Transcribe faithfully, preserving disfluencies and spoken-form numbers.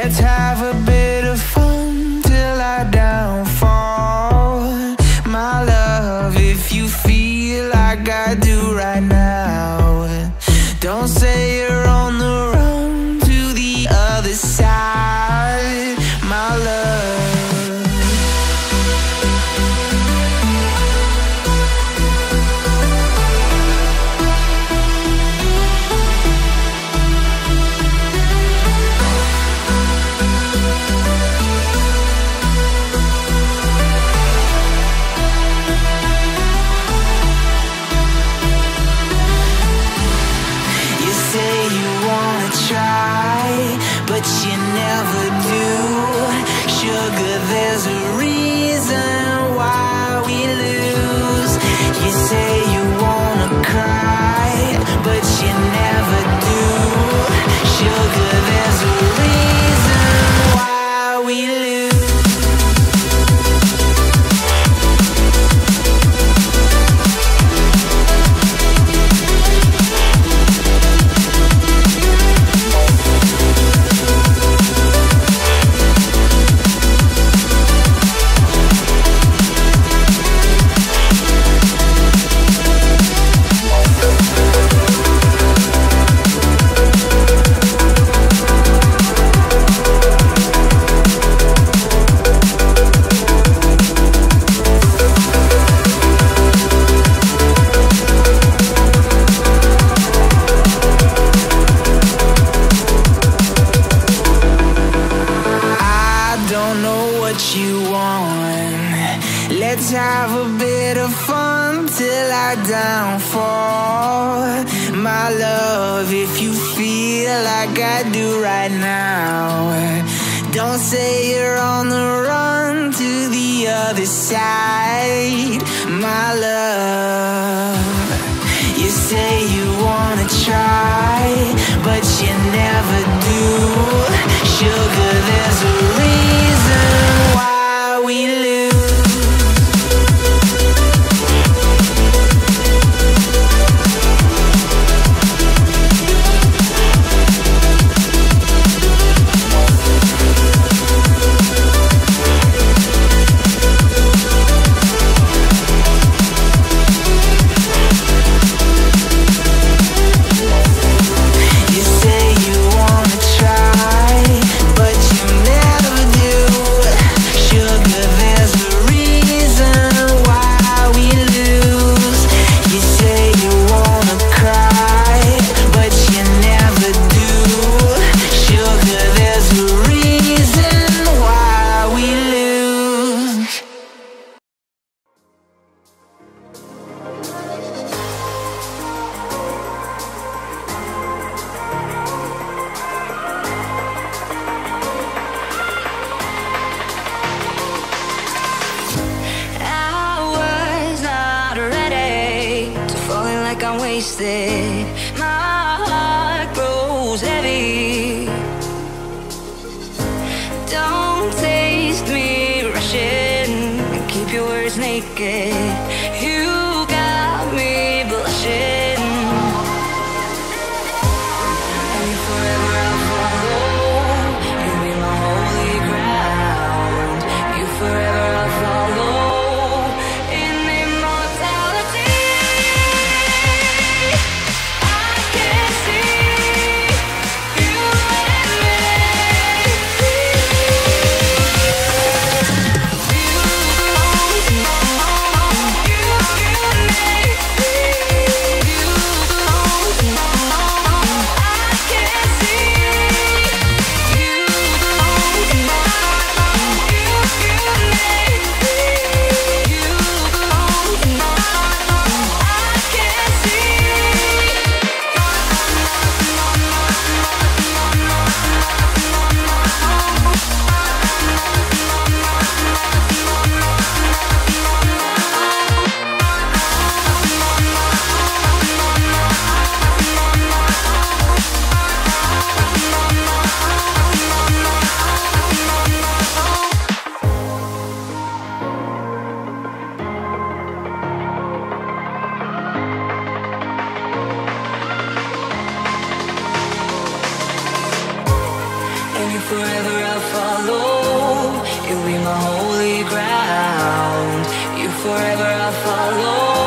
Let's have a bit of fun till I downfall. My love, if you feel like I do right now, don't say you're on the run to the other side, my love. But you never do. Sugar, there's a reason why we lose. You say you wanna cry, but you never do. Sugar, there's a reason why we lose. You want. Let's have a bit of fun till I downfall, my love. If you feel like I do right now, don't say you're on the run to the other side, my love. You say you wanna try, but you never do. Sugar, there's a reason why we lose. You say you wanna try, but you never do. Sugar, there's a reason why we lose. You say you wanna cry, but you never do. Sugar, there's a reason why we lose. I was not ready to falling like I'm wasted. My heart grows heavy. Don't taste me rushing and keep your words naked. You got me blushing. And if forever I follow, you be my holy ground. You forever I follow. In immortality, I can see you and me. You belong to me. and you forever I'll follow. You'll be my holy ground. You forever I'll follow.